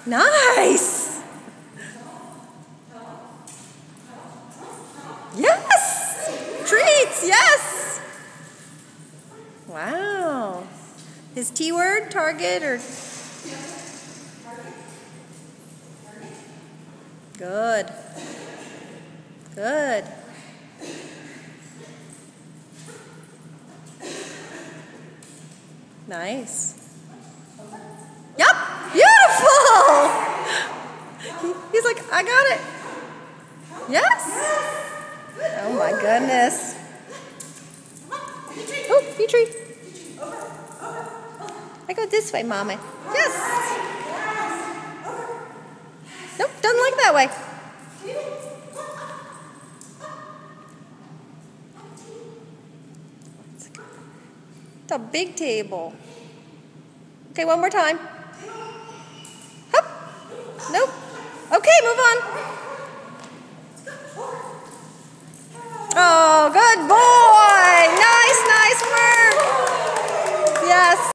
Nice. Yes. Treats, yes. Wow. His T word, target, or? Good. Good. Nice. Yep. Beautiful. He's like, I got it. Yes. Oh my goodness. Oh, Petrie. I go this way, Mama. Yes. Nope, doesn't like that way. It's a big table. Okay, one more time. Hup. Nope. Okay, move on.